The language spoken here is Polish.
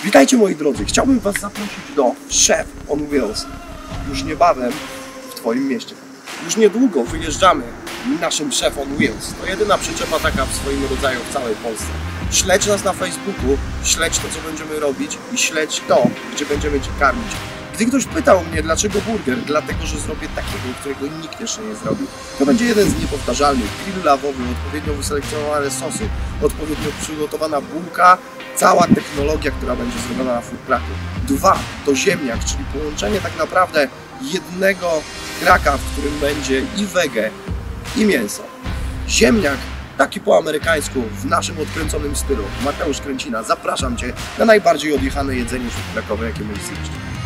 Witajcie moi drodzy, chciałbym Was zaprosić do Chef on Wheels już niebawem w Twoim mieście. Już niedługo wyjeżdżamy naszym Chef on Wheels. To jedyna przyczepa taka w swoim rodzaju w całej Polsce. Śledź nas na Facebooku, śledź to, co będziemy robić i śledź to, gdzie będziemy Cię karmić. Gdy ktoś pytał mnie, dlaczego burger, dlatego, że zrobię takiego, którego nikt jeszcze nie zrobił. To będzie jeden z niepowtarzalnych, grill lawowy, odpowiednio wyselekcjonowane sosy, odpowiednio przygotowana bułka, cała technologia, która będzie zrobiona na food trucku. 2. To ziemniak, czyli połączenie tak naprawdę jednego kraka, w którym będzie i wege, i mięso. Ziemniak, taki po amerykańsku, w naszym odkręconym stylu. Mateusz Kręcina, zapraszam Cię na najbardziej odjechane jedzenie food truckowe, jakie możesz zjeść.